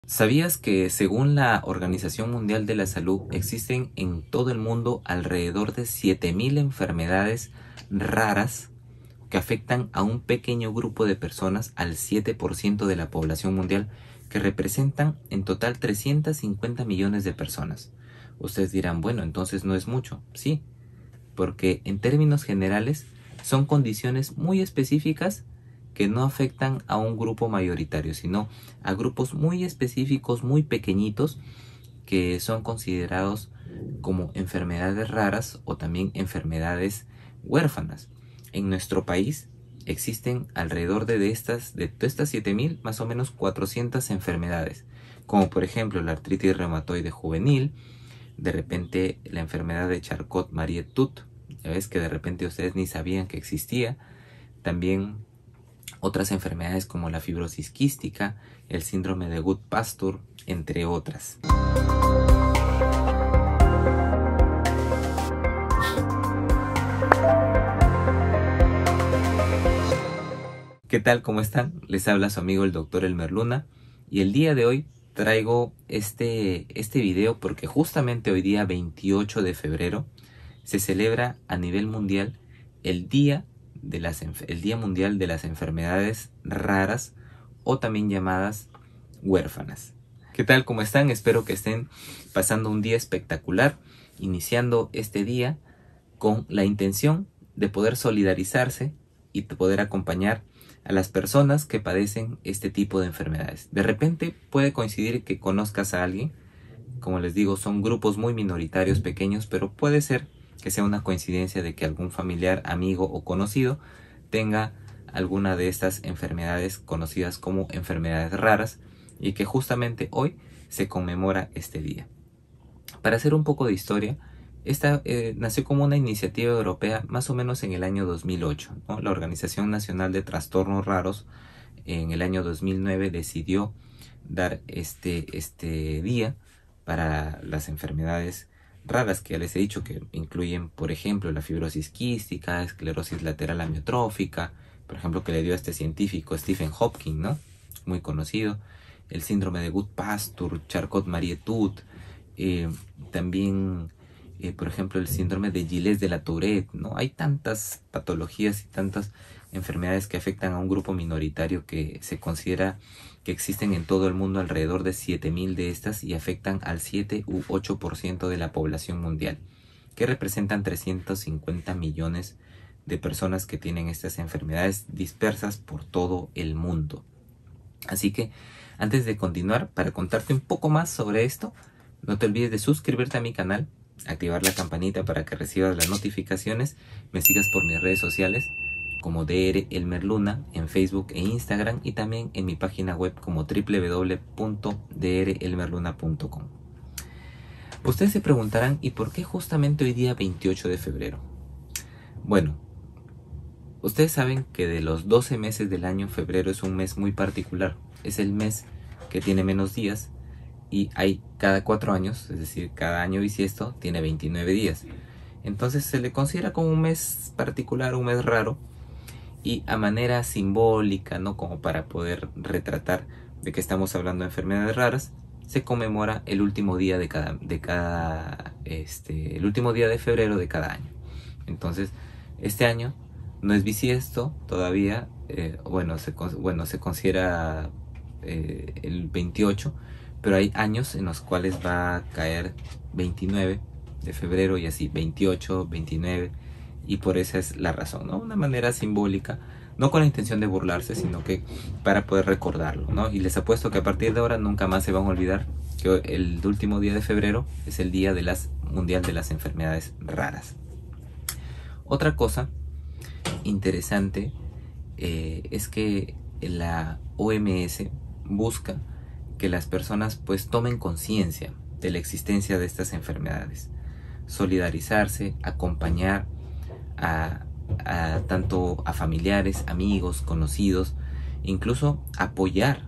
¿Sabías que según la Organización Mundial de la Salud existen en todo el mundo alrededor de 7.000 enfermedades raras que afectan a un pequeño grupo de personas, al 7% de la población mundial, que representan en total 350 millones de personas? Ustedes dirán, bueno, entonces no es mucho. Sí, porque en términos generales son condiciones muy específicas que no afectan a un grupo mayoritario, sino a grupos muy específicos, muy pequeñitos, que son considerados como enfermedades raras o también enfermedades huérfanas. En nuestro país existen alrededor de estas 7.000, más o menos 400 enfermedades, como por ejemplo la artritis reumatoide juvenil, de repente la enfermedad de Charcot-Marie-Tooth, ya ves que de repente ustedes ni sabían que existía. También otras enfermedades como la fibrosis quística, el síndrome de Goodpasture, entre otras. ¿Qué tal? ¿Cómo están? Les habla su amigo el doctor Elmer Luna, y el día de hoy traigo este video porque justamente hoy día 28 de febrero se celebra a nivel mundial el Día Mundial de las Enfermedades Raras, o también llamadas huérfanas. ¿Qué tal? ¿Cómo están? Espero que estén pasando un día espectacular, iniciando este día con la intención de poder solidarizarse y poder acompañar a las personas que padecen este tipo de enfermedades. De repente puede coincidir que conozcas a alguien. Como les digo, son grupos muy minoritarios, pequeños, pero puede ser que sea una coincidencia de que algún familiar, amigo o conocido tenga alguna de estas enfermedades conocidas como enfermedades raras, y que justamente hoy se conmemora este día. Para hacer un poco de historia, esta nació como una iniciativa europea más o menos en el año 2008, ¿no? La Organización Nacional de Trastornos Raros en el año 2009 decidió dar este día para las enfermedades raras, que ya les he dicho que incluyen, por ejemplo, la fibrosis quística, esclerosis lateral amiotrófica, por ejemplo, que le dio a este científico Stephen Hopkins, ¿no? Muy conocido, el síndrome de Goodpasture, Charcot-Marie-Tooth, también, por ejemplo, el síndrome de Gilles de la Tourette, ¿no? Hay tantas patologías y tantas enfermedades que afectan a un grupo minoritario que se considera que existen en todo el mundo, alrededor de 7.000 de estas, y afectan al 7 u 8% de la población mundial, que representan 350 millones de personas que tienen estas enfermedades dispersas por todo el mundo. Así que antes de continuar, para contarte un poco más sobre esto, no te olvides de suscribirte a mi canal, activar la campanita para que recibas las notificaciones, me sigas por mis redes sociales como Dr. Elmer Luna en Facebook e Instagram, y también en mi página web como www.drelmerluna.com. Ustedes se preguntarán, ¿y por qué justamente hoy día 28 de febrero? Bueno, ustedes saben que de los 12 meses del año, febrero es un mes muy particular. Es el mes que tiene menos días, y hay cada 4 años, es decir, cada año bisiesto tiene 29 días. Entonces se le considera como un mes particular, un mes raro, y a manera simbólica, ¿no? Como para poder retratar de que estamos hablando de enfermedades raras, se conmemora el último día el último día de febrero de cada año. Entonces, este año no es bisiesto todavía, se considera el 28, pero hay años en los cuales va a caer 29 de febrero y así 28, 29, y por esa es la razón, ¿no? Una manera simbólica, no con la intención de burlarse, sino que para poder recordarlo, ¿no? Y les apuesto que a partir de ahora nunca más se van a olvidar que el último día de febrero es el Día Mundial de las Enfermedades Raras. Otra cosa interesante es que la OMS busca que las personas pues tomen conciencia de la existencia de estas enfermedades, solidarizarse, acompañar tanto a familiares, amigos, conocidos, incluso apoyar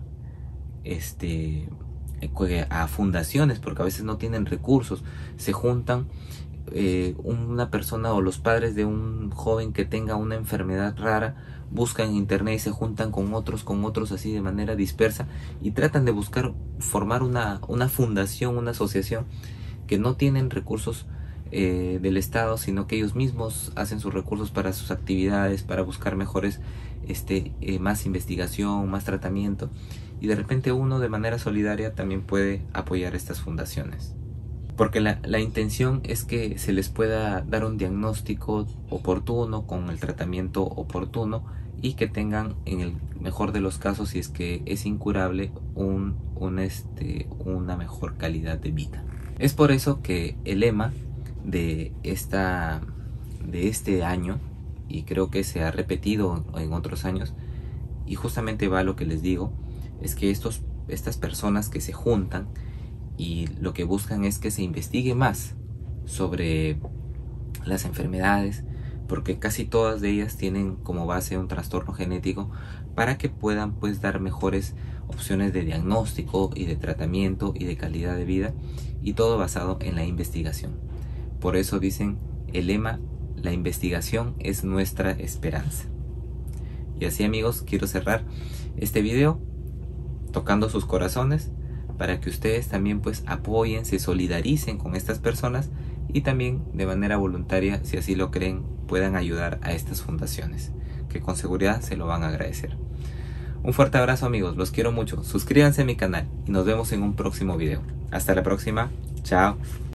a fundaciones, porque a veces no tienen recursos. Se juntan una persona o los padres de un joven que tenga una enfermedad rara, buscan en internet y se juntan con otros así de manera dispersa y tratan de buscar formar una fundación, una asociación que no tienen recursos del Estado, sino que ellos mismos hacen sus recursos para sus actividades, para buscar mejores, más investigación, más tratamiento, y de repente uno de manera solidaria también puede apoyar estas fundaciones. Porque la intención es que se les pueda dar un diagnóstico oportuno, con el tratamiento oportuno, y que tengan, en el mejor de los casos, si es que es incurable, una mejor calidad de vida. Es por eso que el lema de este año, y creo que se ha repetido en otros años, y justamente va a lo que les digo, es que estas personas que se juntan y lo que buscan es que se investigue más sobre las enfermedades, porque casi todas de ellas tienen como base un trastorno genético, para que puedan pues dar mejores opciones de diagnóstico y de tratamiento y de calidad de vida, y todo basado en la investigación. Por eso dicen el lema: la investigación es nuestra esperanza. Y así, amigos, quiero cerrar este video tocando sus corazones, para que ustedes también pues apoyen, se solidaricen con estas personas, y también de manera voluntaria, si así lo creen, puedan ayudar a estas fundaciones, que con seguridad se lo van a agradecer. Un fuerte abrazo, amigos, los quiero mucho, suscríbanse a mi canal y nos vemos en un próximo video. Hasta la próxima, chao.